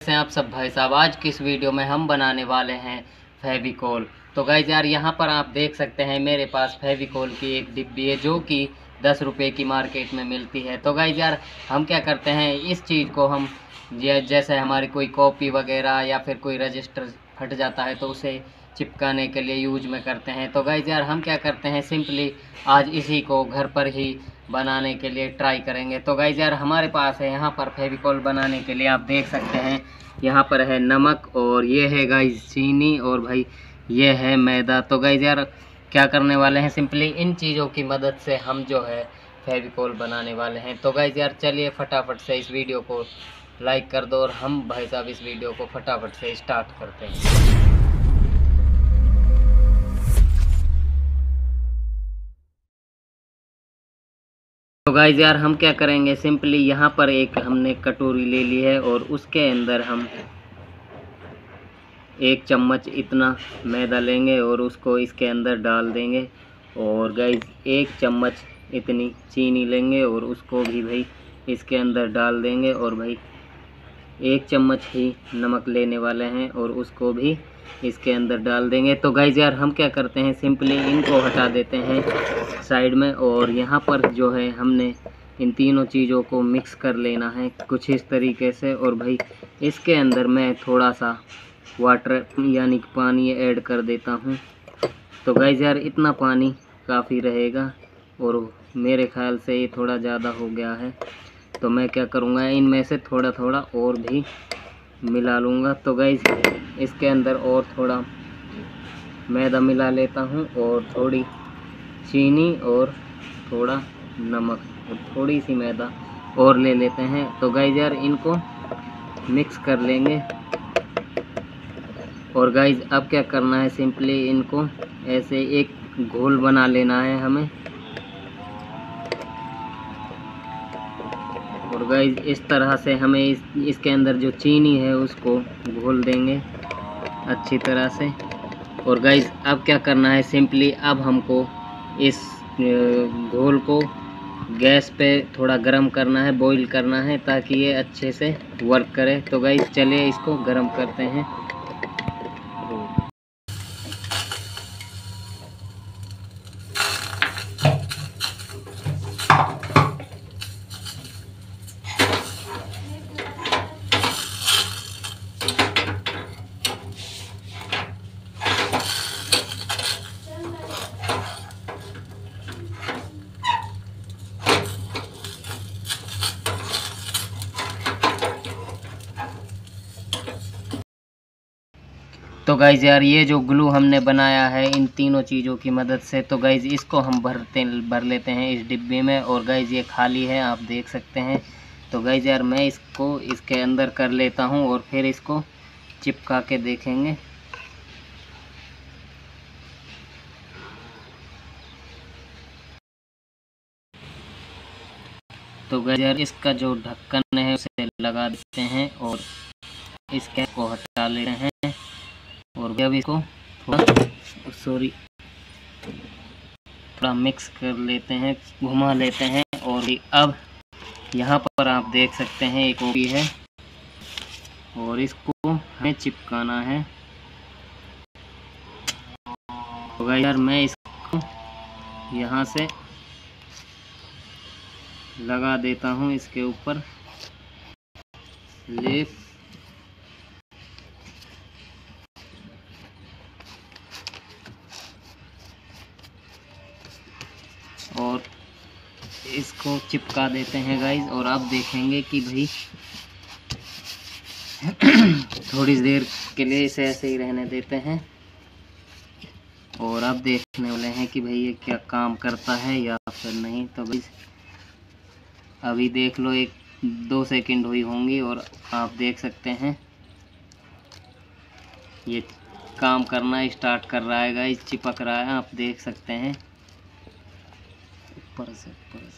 से आप सब भाई साहब, आज की इस वीडियो में हम बनाने वाले हैं फेविकोल। तो गाइज यार, यहाँ पर आप देख सकते हैं मेरे पास फेविकोल की एक डिब्बी है जो कि 10 रुपये की मार्केट में मिलती है। तो गाइज यार, हम क्या करते हैं, इस चीज़ को हम जैसे हमारी कोई कॉपी वगैरह या फिर कोई रजिस्टर फट जाता है तो उसे चिपकाने के लिए यूज में करते हैं। तो गाइज यार, हम क्या करते हैं, सिंपली आज इसी को घर पर ही बनाने के लिए ट्राई करेंगे। तो गाइज यार, हमारे पास है यहाँ पर फेविकोल बनाने के लिए, आप देख सकते हैं यहाँ पर है नमक, और ये है गाइज चीनी, और भाई ये है मैदा। तो गाइज यार, क्या करने वाले हैं, सिंपली इन चीज़ों की मदद से हम जो है फेविकोल बनाने वाले हैं। तो गाइज यार, चलिए फटाफट से इस वीडियो को लाइक कर दो और हम भाई साहब इस वीडियो को फटाफट से स्टार्ट करते हैं। तो गाइज यार, हम क्या करेंगे, सिंपली यहाँ पर एक हमने कटोरी ले ली है और उसके अंदर हम 1 चम्मच इतना मैदा लेंगे और उसको इसके अंदर डाल देंगे। और गाइज 1 चम्मच इतनी चीनी लेंगे और उसको भी भाई इसके अंदर डाल देंगे। और भाई 1 चम्मच ही नमक लेने वाले हैं और उसको भी इसके अंदर डाल देंगे। तो गाइज यार, हम क्या करते हैं, सिंपली इनको हटा देते हैं साइड में, और यहाँ पर जो है हमने इन तीनों चीज़ों को मिक्स कर लेना है कुछ इस तरीके से। और भाई इसके अंदर मैं थोड़ा सा वाटर यानी कि पानी ऐड कर देता हूँ। तो गाइज यार, इतना पानी काफ़ी रहेगा और मेरे ख्याल से ये थोड़ा ज़्यादा हो गया है, तो मैं क्या करूँगा, इनमें से थोड़ा थोड़ा और भी मिला लूँगा। तो गाइज इसके अंदर और थोड़ा मैदा मिला लेता हूँ और थोड़ी चीनी और थोड़ा नमक और थोड़ी सी मैदा और ले लेते हैं। तो गाइज यार, इनको मिक्स कर लेंगे। और गाइज अब क्या करना है, सिंपली इनको ऐसे एक घोल बना लेना है हमें। और गाइज इस तरह से हमें इसके अंदर जो चीनी है उसको घोल देंगे अच्छी तरह से। और गाइज अब क्या करना है, सिंपली अब हमको इस घोल को गैस पे थोड़ा गरम करना है, बॉईल करना है, ताकि ये अच्छे से वर्क करे। तो गाइज चलिए इसको गरम करते हैं। तो गाइज़ यार, ये जो ग्लू हमने बनाया है इन तीनों चीज़ों की मदद से, तो गाइज़ इसको हम भर लेते हैं इस डिब्बे में। और गाइज़ ये खाली है, आप देख सकते हैं। तो गाइज़ यार, मैं इसको इसके अंदर कर लेता हूँ और फिर इसको चिपका के देखेंगे। तो गाइज़ यार, इसका जो ढक्कन है उसे लगा देते हैं और इस कैप को हटा लेते हैं। और अब इसको थोड़ा मिक्स कर लेते हैं, घुमा लेते हैं। और अब यहाँ पर आप देख सकते हैं एक कॉपी है और इसको हमें चिपकाना है। तो गाइस यार, मैं इसको यहाँ से लगा देता हूँ इसके ऊपर लेप। और इसको चिपका देते हैं गाइज। और आप देखेंगे कि भाई थोड़ी देर के लिए इसे ऐसे ही रहने देते हैं और आप देखने वाले हैं कि भाई ये क्या काम करता है या फिर नहीं। तो भाई अभी देख लो, 1-2 सेकंड हुई होंगी और आप देख सकते हैं ये काम करना स्टार्ट कर रहा है गाइज, चिपक रहा है, आप देख सकते हैं ऊपर से।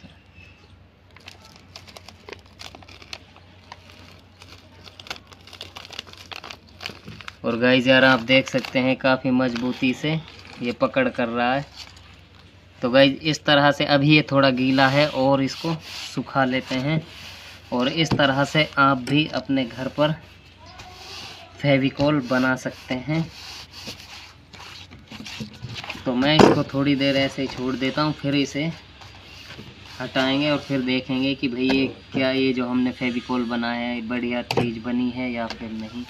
और गाइज यार, आप देख सकते हैं काफ़ी मजबूती से ये पकड़ कर रहा है। तो गाइज इस तरह से अभी ये थोड़ा गीला है और इसको सुखा लेते हैं। और इस तरह से आप भी अपने घर पर फेविकोल बना सकते हैं। तो मैं इसको थोड़ी देर ऐसे ही छोड़ देता हूँ, फिर इसे हटाएंगे और फिर देखेंगे कि भाई ये क्या, ये जो हमने फेविकोल बनाया है बढ़िया चीज़ बनी है या फिर नहीं।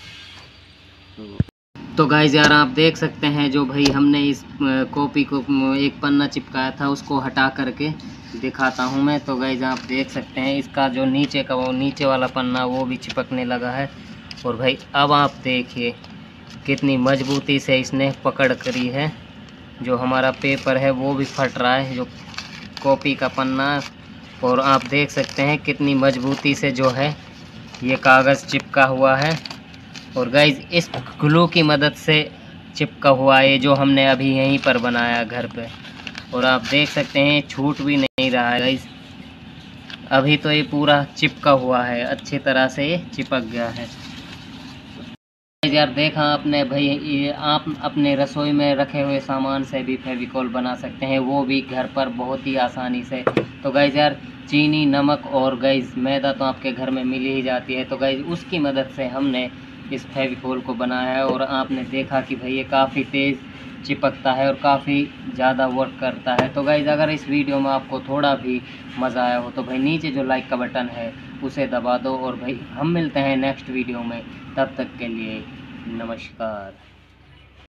तो गाइज़ यार आप देख सकते हैं जो भाई हमने इस कॉपी को एक पन्ना चिपकाया था उसको हटा करके दिखाता हूं मैं। तो गाइज़ आप देख सकते हैं इसका जो नीचे का वो नीचे वाला पन्ना वो भी चिपकने लगा है। और भाई अब आप देखिए कितनी मजबूती से इसने पकड़ करी है। जो हमारा पेपर है वो भी फट रहा है, जो कॉपी का पन्ना। और आप देख सकते हैं कितनी मजबूती से जो है ये कागज़ चिपका हुआ है। और गाइज़ इस ग्लू की मदद से चिपका हुआ है जो हमने अभी यहीं पर बनाया घर पे। और आप देख सकते हैं छूट भी नहीं रहा है गाइज़, अभी तो ये पूरा चिपका हुआ है, अच्छी तरह से ये चिपक गया है। यार देखा आपने भाई, ये आप अपने रसोई में रखे हुए सामान से भी फेविकोल बना सकते हैं, वो भी घर पर बहुत ही आसानी से। तो गाइज़ यार चीनी, नमक और गाइज़ मैदा तो आपके घर में मिल ही जाती है। तो गाइज़ उसकी मदद से हमने इस फेविकोल को बनाया है और आपने देखा कि भाई ये काफ़ी तेज़ चिपकता है और काफ़ी ज़्यादा वर्क करता है। तो गाइज़ अगर इस वीडियो में आपको थोड़ा भी मज़ा आया हो तो भाई नीचे जो लाइक का बटन है उसे दबा दो। और भाई हम मिलते हैं नेक्स्ट वीडियो में, तब तक के लिए नमस्कार।